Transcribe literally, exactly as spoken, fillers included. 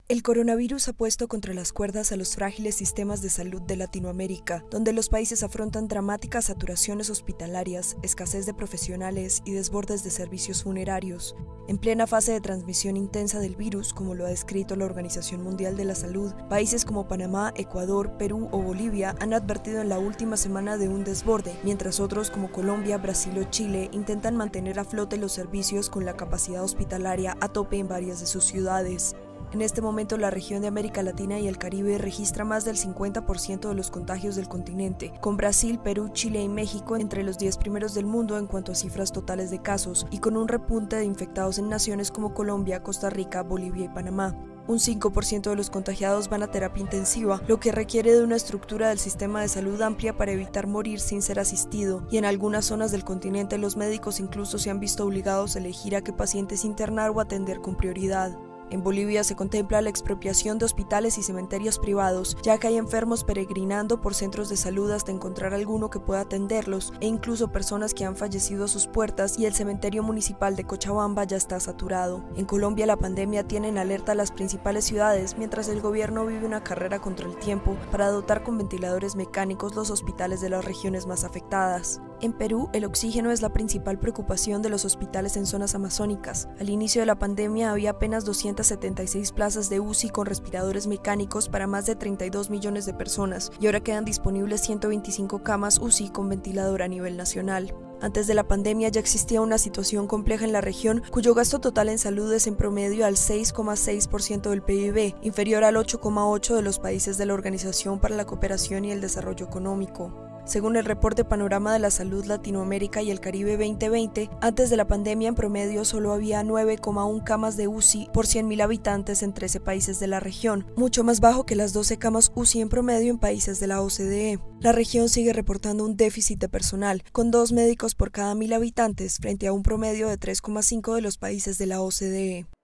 El coronavirus ha puesto contra las cuerdas a los frágiles sistemas de salud de Latinoamérica, donde los países afrontan dramáticas saturaciones hospitalarias, escasez de profesionales y desbordes de servicios funerarios. En plena fase de transmisión intensa del virus, como lo ha descrito la Organización Mundial de la Salud, países como Panamá, Ecuador, Perú o Bolivia han advertido en la última semana de un desborde, mientras otros como Colombia, Brasil o Chile intentan mantener a flote los servicios con la capacidad hospitalaria a tope en varias de sus ciudades. En este momento, la región de América Latina y el Caribe registra más del cincuenta por ciento de los contagios del continente, con Brasil, Perú, Chile y México entre los diez primeros del mundo en cuanto a cifras totales de casos, y con un repunte de infectados en naciones como Colombia, Costa Rica, Bolivia y Panamá. Un cinco por ciento de los contagiados van a terapia intensiva, lo que requiere de una estructura del sistema de salud amplia para evitar morir sin ser asistido, y en algunas zonas del continente los médicos incluso se han visto obligados a elegir a qué pacientes internar o atender con prioridad. En Bolivia se contempla la expropiación de hospitales y cementerios privados, ya que hay enfermos peregrinando por centros de salud hasta encontrar alguno que pueda atenderlos, e incluso personas que han fallecido a sus puertas, y el cementerio municipal de Cochabamba ya está saturado. En Colombia la pandemia tiene en alerta a las principales ciudades, mientras el gobierno vive una carrera contra el tiempo para dotar con ventiladores mecánicos los hospitales de las regiones más afectadas. En Perú, el oxígeno es la principal preocupación de los hospitales en zonas amazónicas. Al inicio de la pandemia había apenas doscientas setenta y seis plazas de U C I con respiradores mecánicos para más de treinta y dos millones de personas, y ahora quedan disponibles ciento veinticinco camas U C I con ventilador a nivel nacional. Antes de la pandemia ya existía una situación compleja en la región, cuyo gasto total en salud es en promedio al seis coma seis por ciento del P I B, inferior al ocho coma ocho por ciento de los países de la Organización para la Cooperación y el Desarrollo Económico. Según el reporte Panorama de la Salud Latinoamérica y el Caribe veinte veinte, antes de la pandemia en promedio solo había nueve coma uno camas de U C I por cien mil habitantes en trece países de la región, mucho más bajo que las doce camas U C I en promedio en países de la O C D E. La región sigue reportando un déficit de personal, con dos médicos por cada mil habitantes frente a un promedio de tres coma cinco de los países de la O C D E.